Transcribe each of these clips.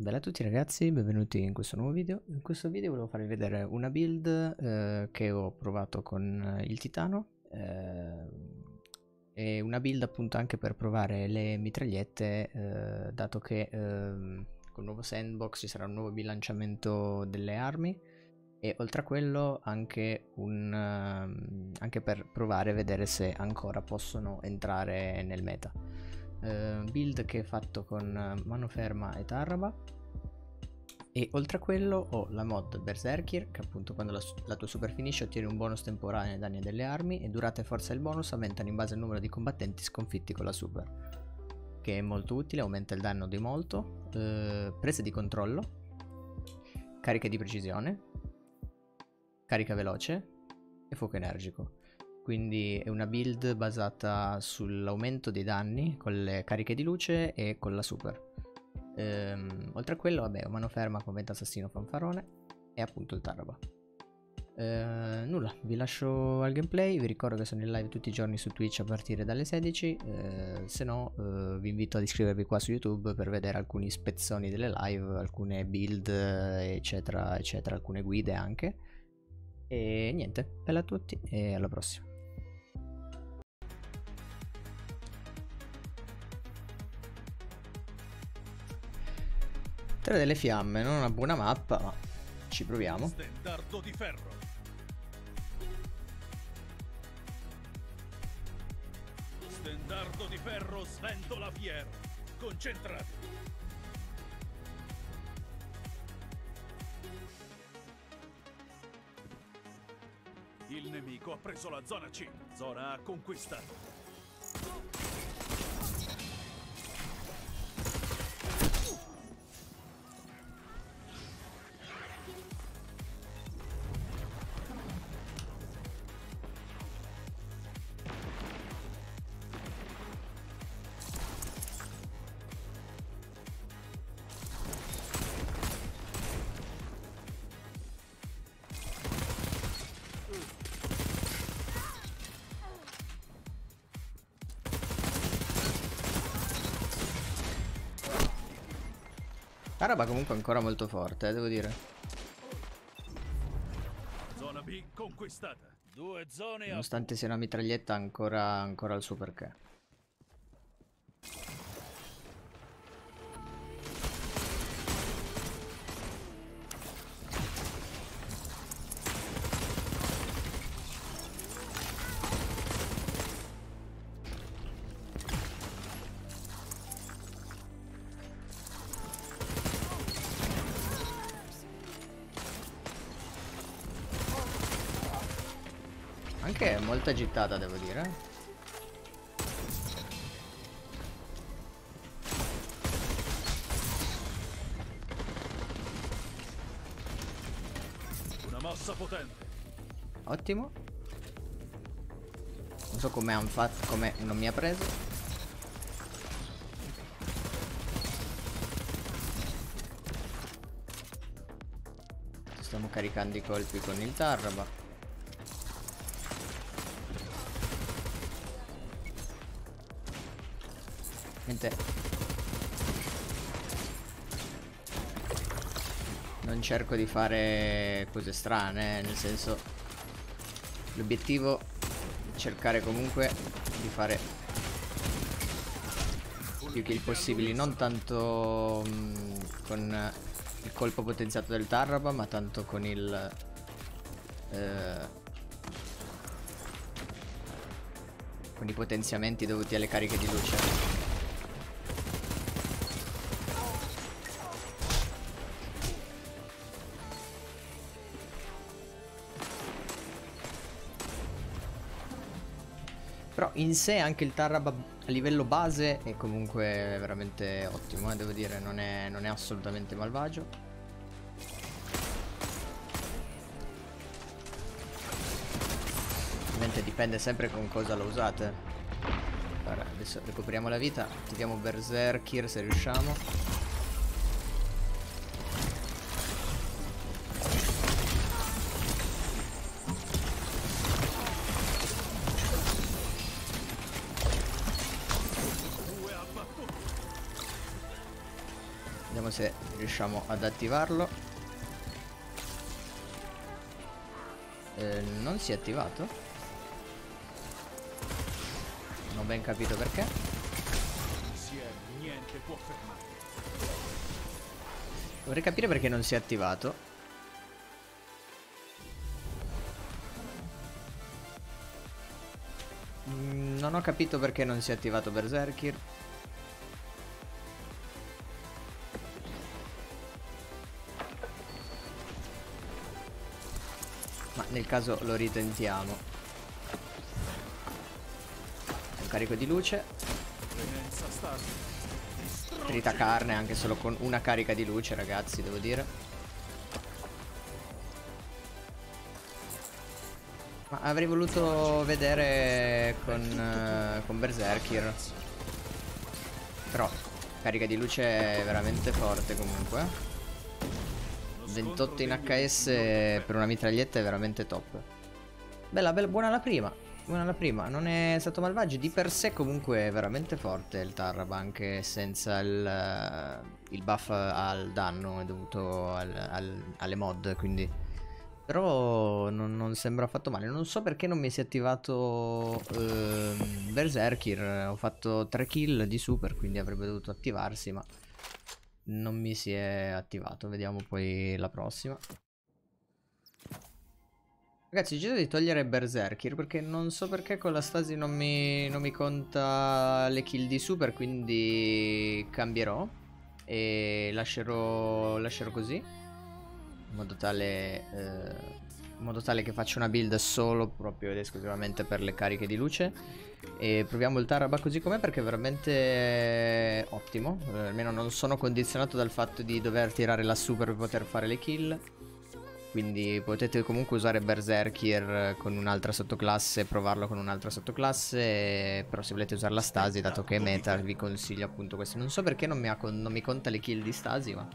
Bella a tutti ragazzi, benvenuti in questo nuovo video. In questo video volevo farvi vedere una build che ho provato con il titano e una build appunto anche per provare le mitragliette, dato che col nuovo sandbox ci sarà un nuovo bilanciamento delle armi e oltre a quello anche, anche per provare a vedere se ancora possono entrare nel meta. Build che è fatto con mano ferma e tarraba, e oltre a quello ho la mod Berserkir, che appunto quando la tua super finisce ottieni un bonus temporaneo ai danni delle armi e durata e forza del bonus aumentano in base al numero di combattenti sconfitti con la super, che è molto utile, aumenta il danno di molto. Prese di controllo, carica di precisione, carica veloce e fuoco energico. Quindi è una build basata sull'aumento dei danni con le cariche di luce e con la super. Oltre a quello, vabbè, mano ferma con vento assassino fanfarone e appunto il taraba. Nulla, vi lascio al gameplay. Vi ricordo che sono in live tutti i giorni su Twitch a partire dalle 16. Se no, vi invito ad iscrivervi qua su YouTube per vedere alcuni spezzoni delle live, alcune build, eccetera, eccetera, alcune guide anche. E niente, bella a tutti e alla prossima. Tre delle fiamme, non una buona mappa, ma ci proviamo. Stendardo di ferro. Stendardo di ferro, sventola fiero. Concentrati. Il nemico ha preso la zona C. Zona A conquistata. Taraba comunque è ancora molto forte, devo dire. Zona B conquistata. Due zone a... Nonostante sia una mitraglietta ancora il suo perché. Anche molto agitata, devo dire. Una mossa potente. Ottimo. Non so come hanno fatto, come non mi ha preso. Stiamo caricando i colpi con il tarraba. Non cerco di fare cose strane, nel senso, l'obiettivo è cercare comunque di fare più kill possibili, non tanto con il colpo potenziato del tarraba, ma tanto con il con i potenziamenti dovuti alle cariche di luce. Però in sé anche il tarraba a livello base è comunque veramente ottimo, devo dire, non è assolutamente malvagio. Ovviamente dipende sempre con cosa lo usate. Allora, adesso recuperiamo la vita, attiviamo Berserkir se riusciamo. se riusciamo ad attivarlo. Non si è attivato. Non ho ben capito perché. Niente può fermare. Dovrei capire perché non si è attivato. Non ho capito perché non si è attivato Berserkir. Ma nel caso lo ritentiamo. Un carico di luce. Trita carne anche solo con una carica di luce, ragazzi, devo dire. Ma avrei voluto vedere con Berserkir. Però carica di luce è veramente forte comunque. 28 in HS per una mitraglietta è veramente top. Bella, bella, buona la prima. Buona la prima. Non è stato malvagio. Di per sé comunque è veramente forte il Tarrab, anche senza il buff al danno dovuto alle mod, quindi. Però non sembra affatto male. Non so perché non mi si è attivato Berserkir. Ho fatto 3 kill di super, quindi avrebbe dovuto attivarsi, ma non mi si è attivato. Vediamo poi la prossima. Ragazzi, ho deciso di togliere Berserkir perché non so perché con la stasi non mi conta le kill di super, quindi cambierò e lascerò così, in modo tale che faccia una build solo proprio ed esclusivamente per le cariche di luce. E proviamo il Tarrab così com'è perché è veramente ottimo. Almeno non sono condizionato dal fatto di dover tirare la super per poter fare le kill. Quindi potete comunque usare Berserkir con un'altra sottoclasse, provarlo con un'altra sottoclasse. Però se volete usare la stasi, dato che è meta, vi consiglio appunto questo. Non so perché non mi conta le kill di stasi, ma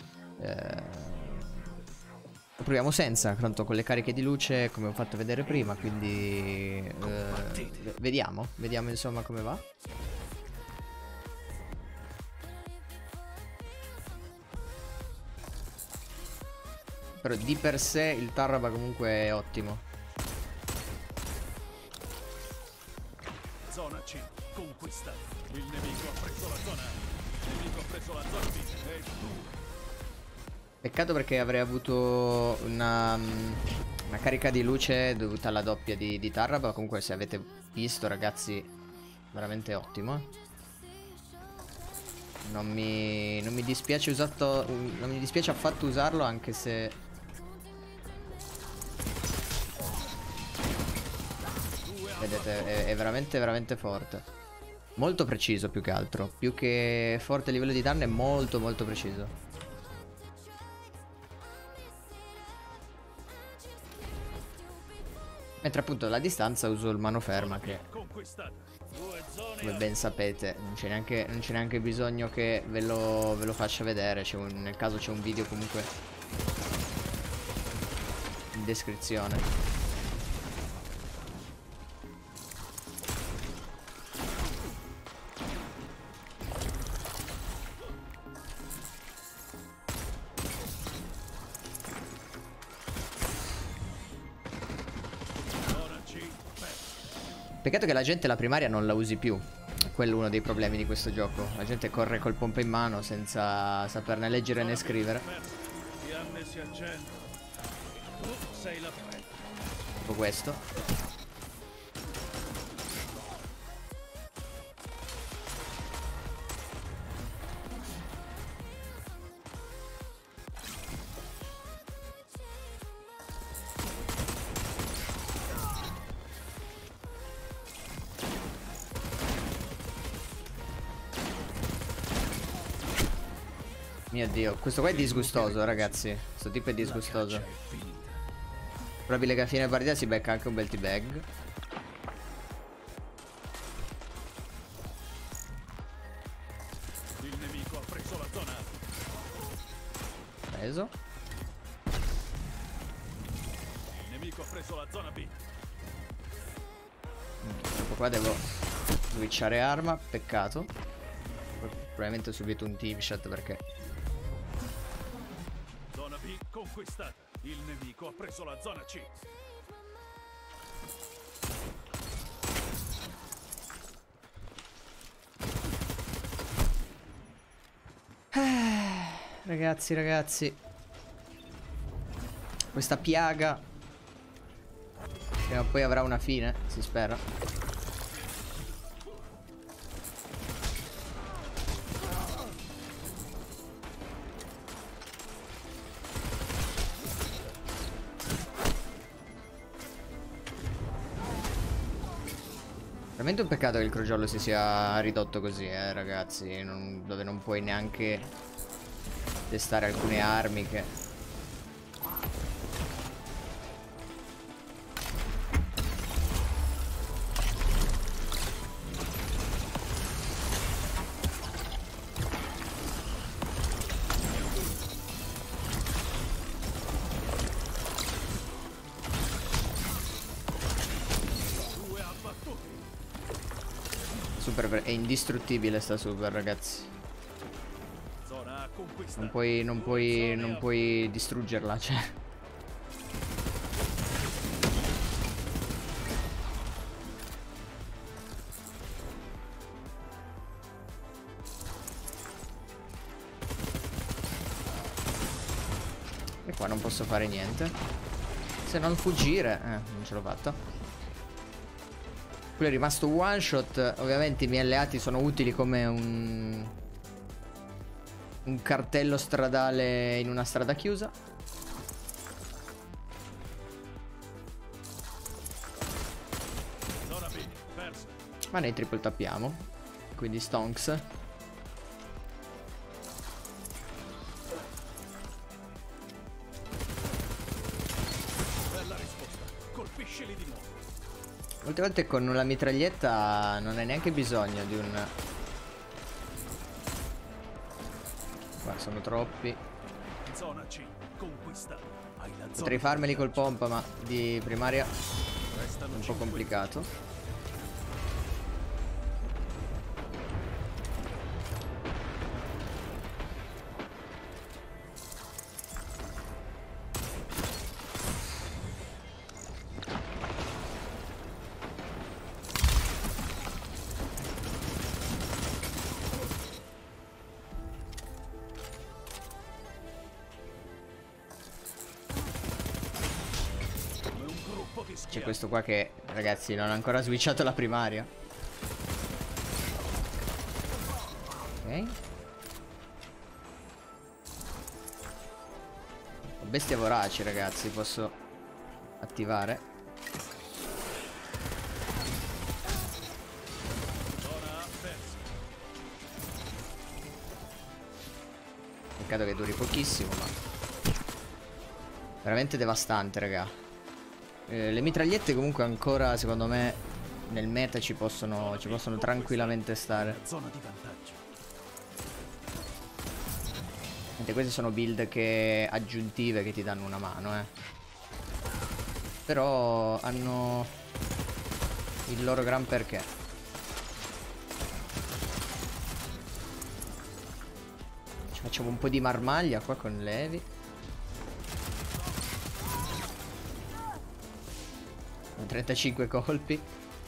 lo proviamo senza, tanto con le cariche di luce come ho fatto vedere prima. Quindi vediamo insomma come va. Però di per sé il Tarrab comunque è ottimo. Zona C conquistata. Il nemico ha preso la zona A. Il nemico ha preso la zona B. E Peccato perché avrei avuto una carica di luce dovuta alla doppia di Tarrab. Ma comunque se avete visto, ragazzi, veramente ottimo. Non mi dispiace non mi dispiace affatto usarlo, anche se vedete è veramente forte. Molto preciso più che altro. Più che forte a livello di danno è molto preciso. Mentre appunto alla distanza uso il mano ferma, che come ben sapete non c'è neanche bisogno che ve lo faccia vedere. Nel caso c'è un video comunque in descrizione. Peccato che la gente la primaria non la usi più. Quello è uno dei problemi di questo gioco. La gente corre col pompa in mano senza saperne leggere né scrivere. Tipo questo. Mio Dio, questo qua è disgustoso, ragazzi. Questo tipo è disgustoso. Probabile che a fine partita si becca anche un bel T-bag. il nemico ha preso la zona A. Preso. Il nemico ha preso la zona B. Dopo qua devo switchare arma. Peccato. Probabilmente ho subito un team shot perché B conquistata. Il nemico ha preso la zona C. Ragazzi. Questa piaga prima o poi avrà una fine, si spera. Veramente un peccato che il crogiolo si sia ridotto così, ragazzi. Dove non puoi neanche testare alcune armi che... Super, è indistruttibile sta super, ragazzi. Non puoi distruggerla, cioè. E qua non posso fare niente. Se non fuggire, non ce l'ho fatta. Quello è rimasto one shot. Ovviamente i miei alleati sono utili come un cartello stradale in una strada chiusa. Ma nei triple tappiamo. Quindi stonks. Bella risposta. Colpiscili di nuovo. Molte volte con la mitraglietta non hai neanche bisogno di un... Qua sono troppi. Zona C conquistata. Potrei farmeli col pompa, ma di primaria è un po' complicato. C'è questo qua che, ragazzi, non ha ancora switchato la primaria. Ok. Ho bestia voraci, ragazzi, posso attivare. Peccato che duri pochissimo, ma veramente devastante, raga. Le mitragliette comunque ancora, secondo me, nel meta ci possono tranquillamente stare. Zona di vantaggio. Queste sono build aggiuntive che ti danno una mano, però hanno il loro gran perché. Ci facciamo un po' di marmaglia qua con Levi. 35 colpi.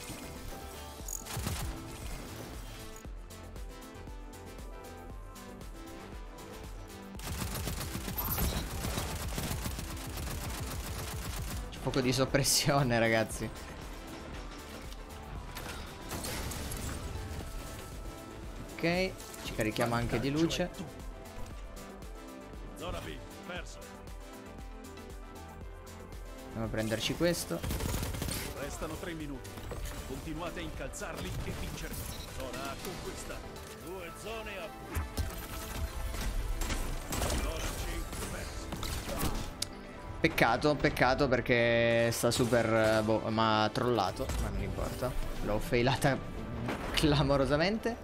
C'è poco di soppressione, ragazzi. Ok, ci carichiamo anche di luce. Zona B perso. Andiamo a prenderci questo. Restano 3 minuti. Continuate a incalzarli e vincere. Zona A conquistata. 2 zone a... Zona C persa. Peccato perché sta super... boh, ma ha trollato. Ma non importa. L'ho failata clamorosamente.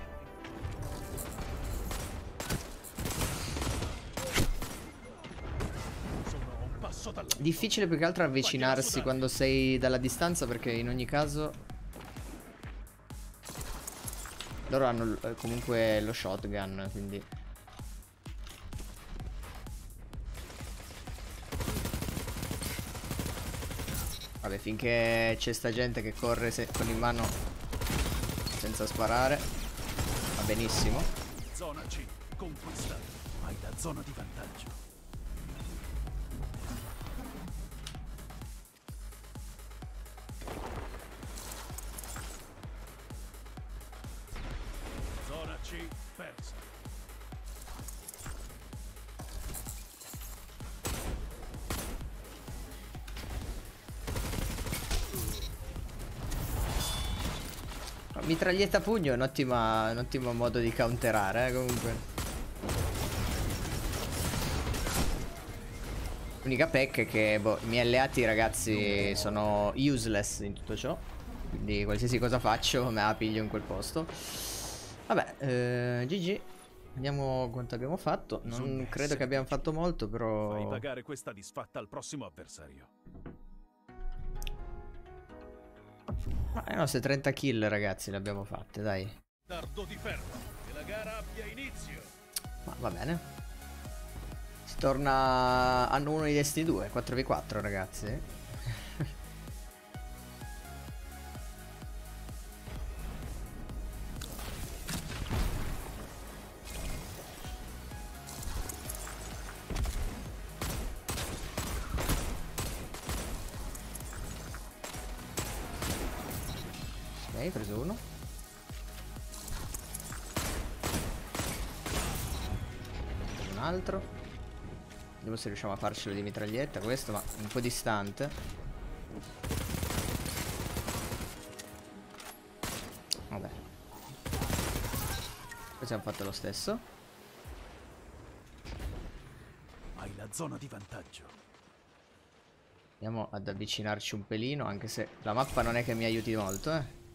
Difficile più che altro avvicinarsi quando sei dalla distanza, perché in ogni caso loro hanno comunque lo shotgun, quindi Vabbè, finché c'è sta gente che corre con in mano senza sparare, va benissimo. Zona C, conquistata. Hai la zona di vantaggio. Zona C, persa. Mitraglietta a pugno è un ottimo modo di counterare, comunque. L'unica pecca è che boh, i miei alleati, ragazzi, sono useless in tutto ciò. Quindi qualsiasi cosa faccio me la piglio in quel posto. Vabbè, GG. Vediamo quanto abbiamo fatto. Non credo che abbiamo fatto molto, però... Fai pagare questa disfatta al prossimo avversario. Ma le nostre 30 kill, ragazzi, le abbiamo fatte, dai. Dardo di ferro, che la gara abbia inizio. Ma va bene. Si torna anno 1 di Destiny 2, 4v4, ragazzi. Ok, preso uno. Preso un altro. Vediamo se riusciamo a farcelo di mitraglietta questo, ma un po' distante. Vabbè. Questo abbiamo fatto lo stesso. Hai la zona di vantaggio. Andiamo ad avvicinarci un pelino, anche se la mappa non è che mi aiuti molto,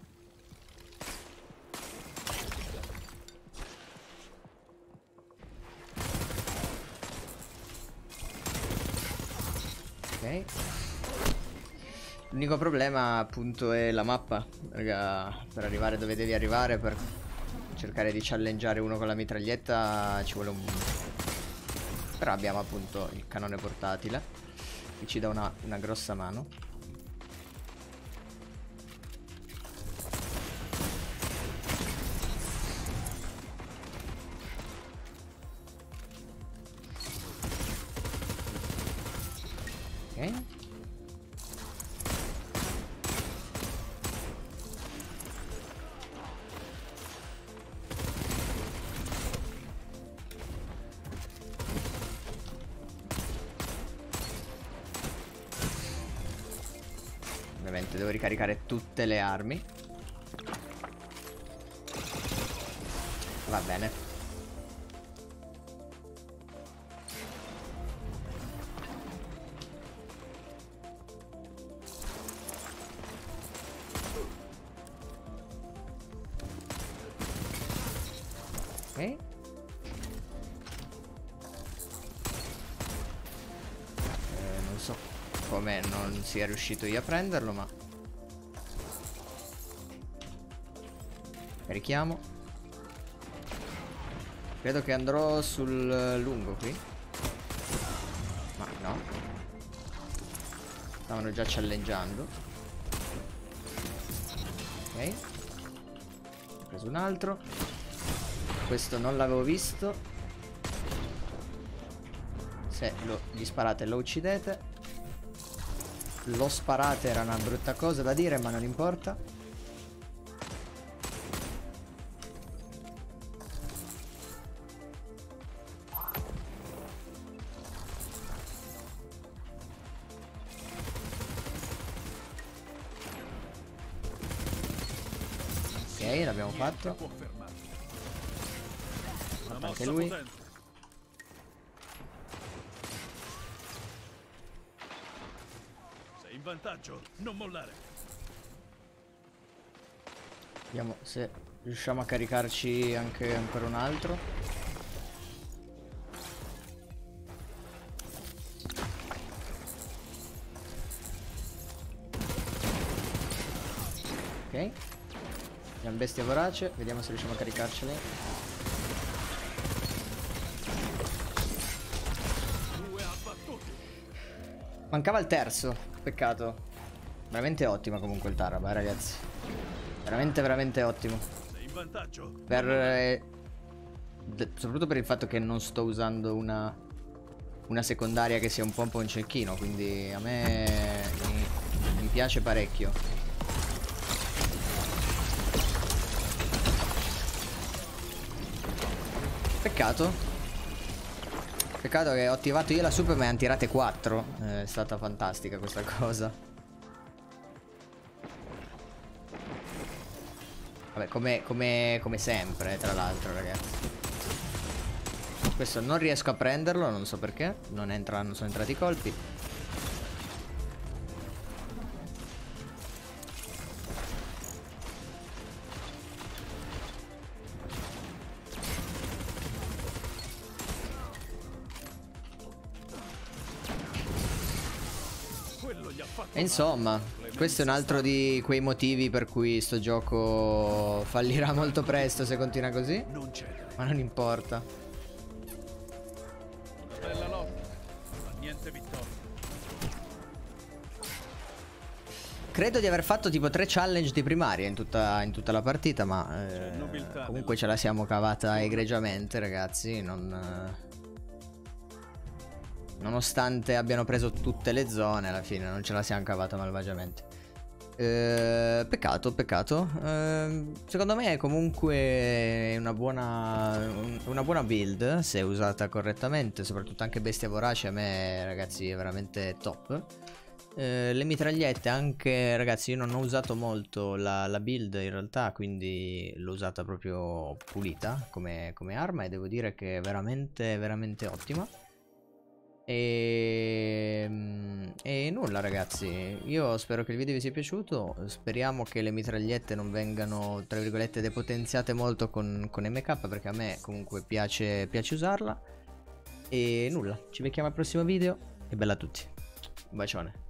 Ok. L'unico problema appunto è la mappa, raga, per arrivare dove devi arrivare, per cercare di challengeare uno con la mitraglietta ci vuole un... Però abbiamo appunto il cannone portatile, che ci dà una grossa mano. Ok. Ovviamente devo ricaricare tutte le armi. Va bene. Ok. Non so come non sia riuscito io a prenderlo, ma carichiamo. Credo che andrò sul lungo qui. Ma no. Stavano già challengeando. Ok. Ho preso un altro. Questo non l'avevo visto. Se gli sparate lo uccidete. Lo sparate era una brutta cosa da dire, ma non importa. Ok, l'abbiamo fatto. Fatto anche lui. Sei in vantaggio, non mollare. Vediamo se riusciamo a caricarci anche ancora un altro. Ok. Abbiamo bestia vorace, vediamo se riusciamo a caricarcele. Mancava il terzo, peccato. Veramente ottima comunque il Tarab, ragazzi. Veramente, veramente ottimo. Sei in vantaggio. Per... soprattutto per il fatto che non sto usando una secondaria che sia un po' un cecchino, quindi a me mi piace parecchio. Peccato. Peccato che ho attivato io la super ma ne hanno tirate 4. È stata fantastica questa cosa. Vabbè, come sempre, tra l'altro, ragazzi. Questo non riesco a prenderlo, non so perché. Non sono entrati i colpi. E insomma, questo è un altro di quei motivi per cui sto gioco fallirà molto presto se continua così. Ma non importa. Bella lotta, ma niente vittoria. Credo di aver fatto tipo 3 challenge di primaria in tutta la partita, ma comunque ce la siamo cavata egregiamente, ragazzi. Nonostante abbiano preso tutte le zone, alla fine non ce la siamo cavata malvagiamente. Peccato, peccato. Secondo me è comunque una buona build, se usata correttamente. Soprattutto anche Bestia Vorace a me, ragazzi, è veramente top. Le mitragliette anche, ragazzi, io non ho usato molto la build in realtà, quindi l'ho usata proprio pulita come arma e devo dire che è veramente, veramente ottima. E nulla, ragazzi, io spero che il video vi sia piaciuto. Speriamo che le mitragliette non vengano, tra virgolette, depotenziate molto con MK, perché a me comunque piace usarla. E nulla, ci becchiamo al prossimo video e bella a tutti, un bacione.